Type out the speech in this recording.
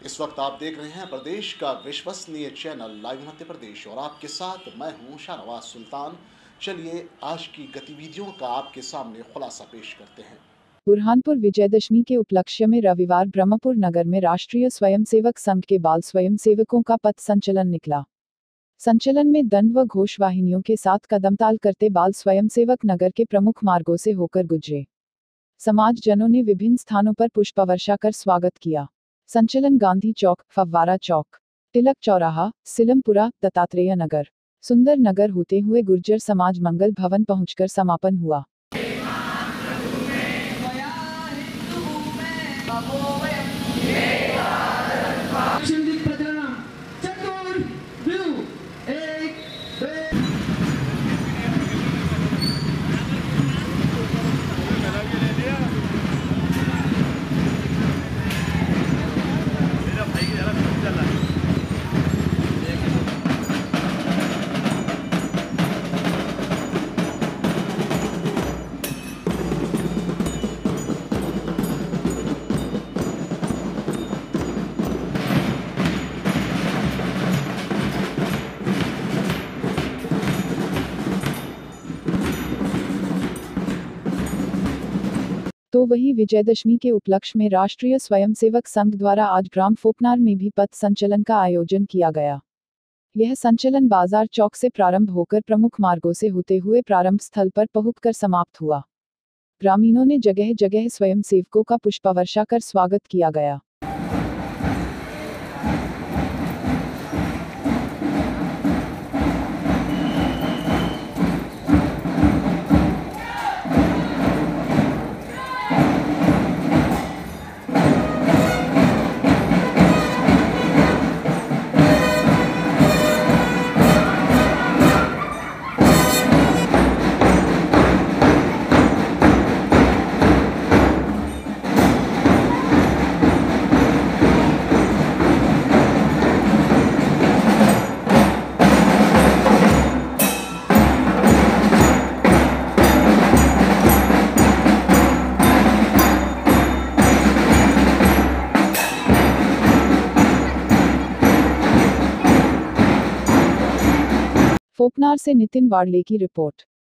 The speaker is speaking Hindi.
इस वक्त आप देख रहे हैं प्रदेश का विश्वसनीय चैनल लाइव मध्य प्रदेश और आपके साथ मैं हूं शाहनवाज सुल्तान। चलिए आज की गतिविधियों का आपके सामने खुलासा पेश करते हैं। बुरहानपुर विजयदशमी के उपलक्ष्य में रविवार ब्रह्मपुर नगर में राष्ट्रीय स्वयंसेवक संघ के बाल स्वयंसेवकों का पथ संचलन निकला। संचलन में दंड व घोषवाहिनियों के साथ कदमताल करते बाल स्वयंसेवक नगर के प्रमुख मार्गों से होकर गुजरे। समाजजनों ने विभिन्न स्थानों पर पुष्पवर्षा कर स्वागत किया। संचलन गांधी चौक, फव्वारा चौक, तिलक चौराहा, सिलमपुरा, दत्तात्रेय नगर, सुंदर नगर होते हुए गुर्जर समाज मंगल भवन पहुंचकर समापन हुआ। तो वही विजयदशमी के उपलक्ष्य में राष्ट्रीय स्वयंसेवक संघ द्वारा आज ग्राम फोपनार में भी पथ संचलन का आयोजन किया गया। यह संचलन बाजार चौक से प्रारंभ होकर प्रमुख मार्गों से होते हुए प्रारंभ स्थल पर पहुंचकर समाप्त हुआ। ग्रामीणों ने जगह जगह स्वयंसेवकों का पुष्पवर्षा कर स्वागत किया गया। फोपनार से नितिन वाडले की रिपोर्ट।